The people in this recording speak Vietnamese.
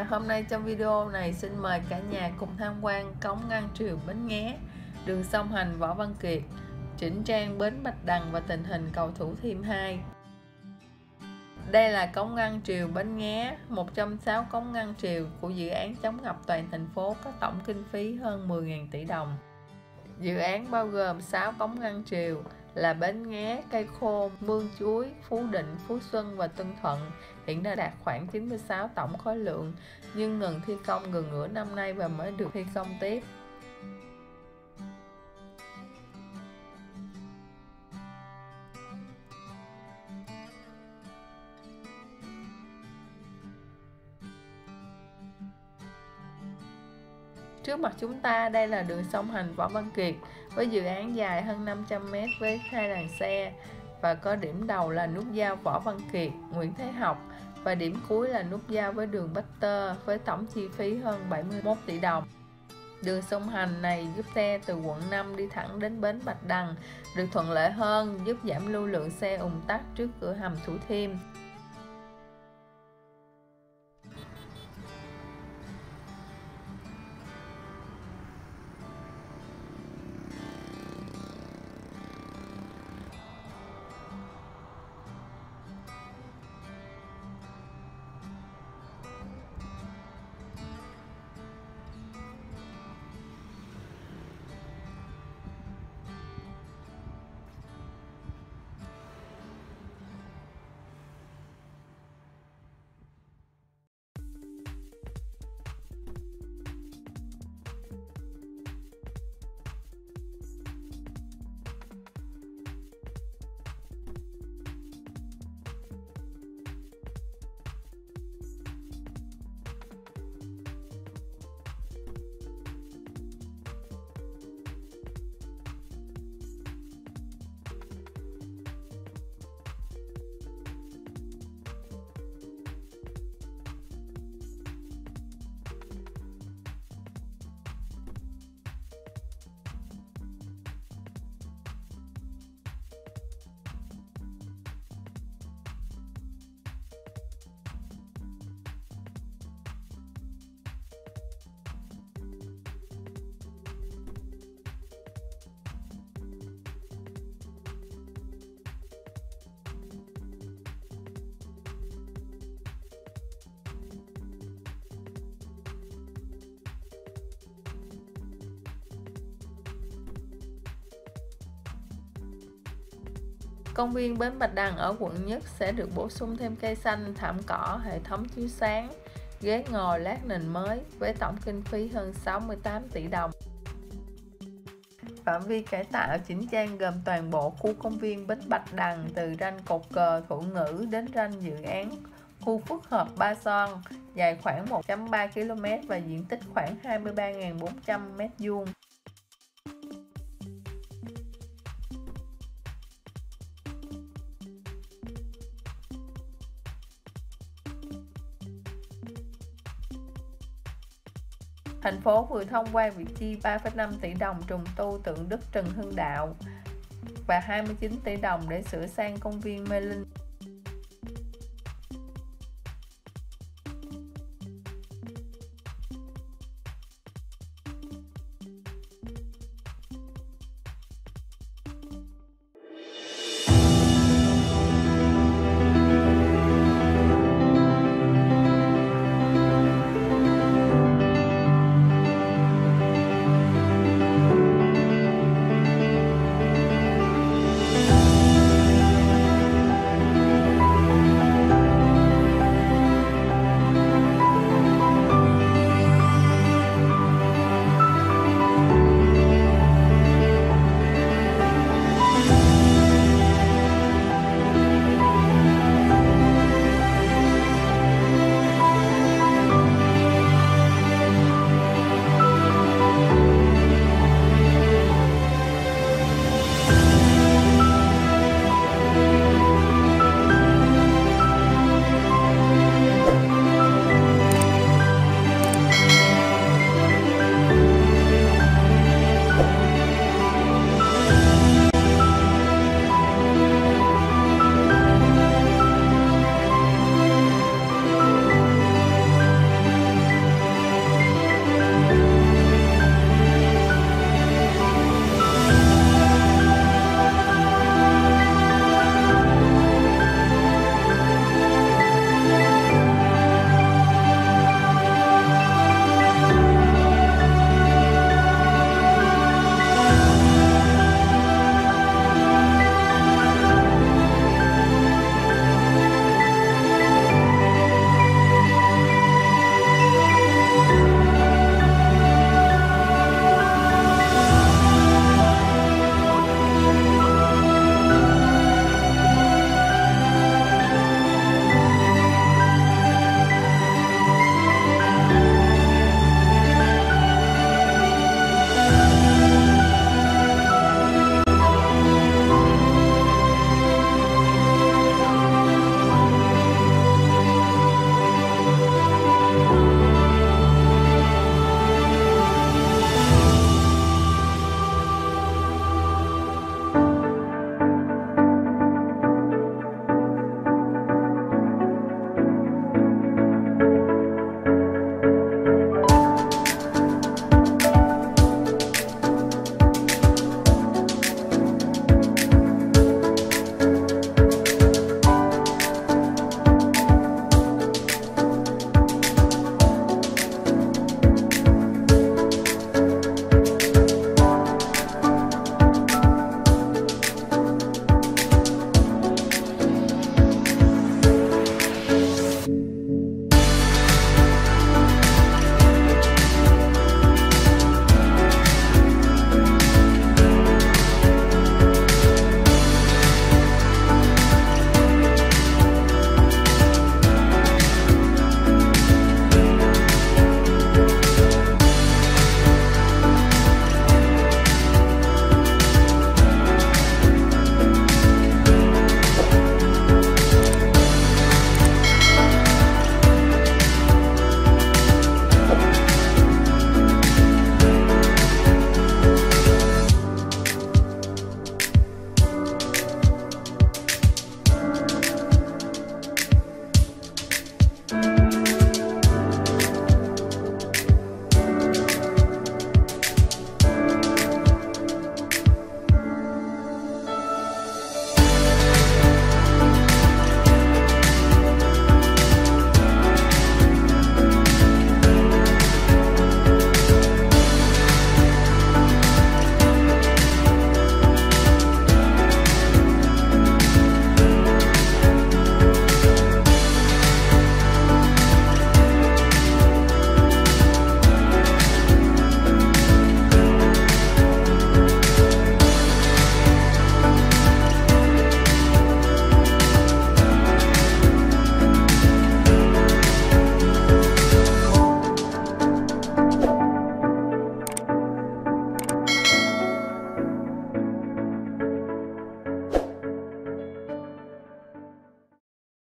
hôm nay trong video này xin mời cả nhà cùng tham quan cống ngăn triều Bến Nghé, đường song hành Võ Văn Kiệt, chỉnh trang bến Bạch Đằng và tình hình cầu Thủ Thiêm 2. Đây là cống ngăn triều Bến Nghé, một trong 6 cống ngăn triều của dự án chống ngập toàn thành phố có tổng kinh phí hơn 10.000 tỷ đồng. Dự án bao gồm 6 cống ngăn triều là Bến Nghé, Cây Khô, Mương Chuối, Phú Định, Phú Xuân và Tân Thuận, hiện đã đạt khoảng 96 tổng khối lượng, nhưng ngừng thi công gần nửa năm nay và mới được thi công tiếp. Trước mặt chúng ta đây là đường song hành Võ Văn Kiệt với dự án dài hơn 500m với 2 làn xe và có điểm đầu là nút giao Võ Văn Kiệt, Nguyễn Thái Học và điểm cuối là nút giao với đường Bách Tơ với tổng chi phí hơn 71 tỷ đồng. Đường song hành này giúp xe từ quận 5 đi thẳng đến bến Bạch Đằng được thuận lợi hơn, giúp giảm lưu lượng xe ùn tắc trước cửa hầm Thủ Thiêm. Công viên bến Bạch Đằng ở quận Nhất sẽ được bổ sung thêm cây xanh, thảm cỏ, hệ thống chiếu sáng, ghế ngồi lát nền mới với tổng kinh phí hơn 68 tỷ đồng. Phạm vi cải tạo chỉnh trang gồm toàn bộ khu công viên bến Bạch Đằng từ ranh cột cờ Thủ Ngữ đến ranh dự án khu phức hợp Ba Son, dài khoảng 1.3 km và diện tích khoảng 23.400 m². Thành phố vừa thông qua việc chi 3,5 tỷ đồng trùng tu tượng Đức Trần Hưng Đạo và 29 tỷ đồng để sửa sang công viên Mê Linh.